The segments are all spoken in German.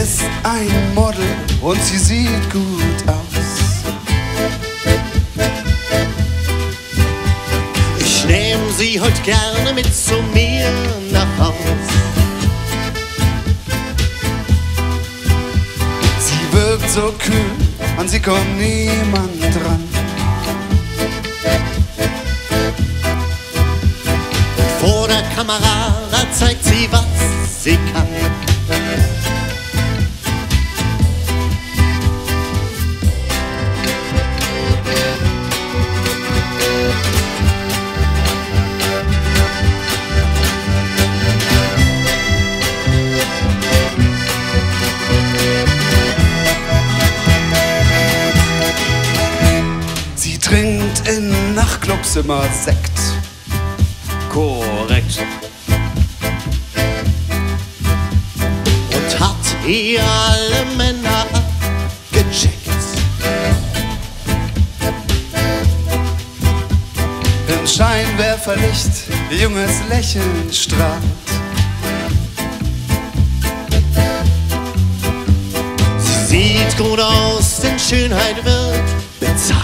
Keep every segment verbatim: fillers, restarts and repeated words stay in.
ist ein Model und sie sieht gut aus. Ich nehm sie heute gerne mit zu mir nach Haus. Sie wirkt so kühl, an sie kommt niemand dran. Vor der Kamera, da zeigt sie, was sie kann. Sie trinkt in Nachtclubs immer Sekt. Korrekt. Und hat hier alle Männer gecheckt. Im Scheinwerferlicht junges Lächeln strahlt. Sie sieht gut aus, denn Schönheit wird bezahlt.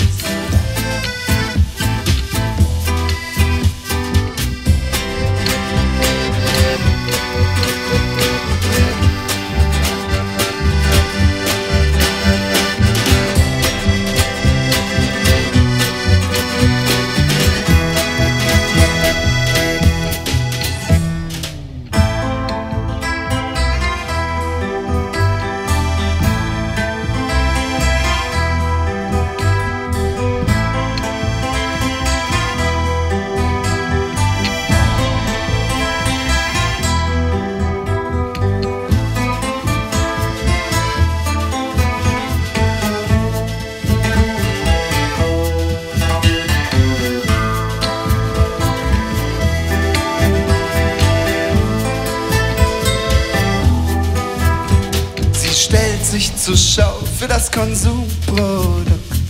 Stellt sich zur Schau für das Konsumprodukt.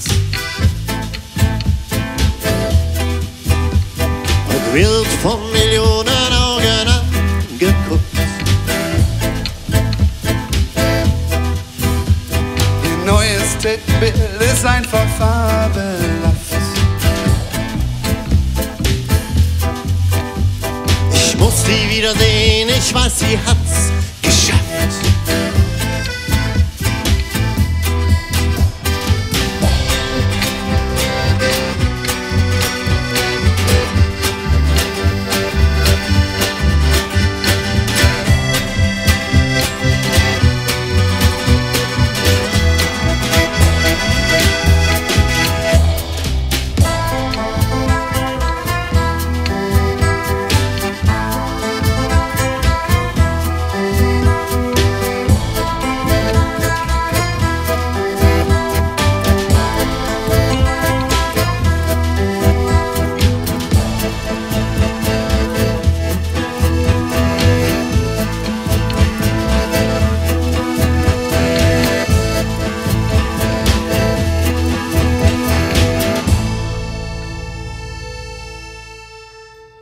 Und wird von Millionen Augen angeguckt. Ihr neues Titelbild ist einfach fabelhaft. Ich muss sie wiedersehen, ich weiß, sie hat's geschafft.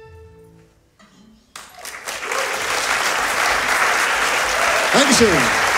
Dankeschön.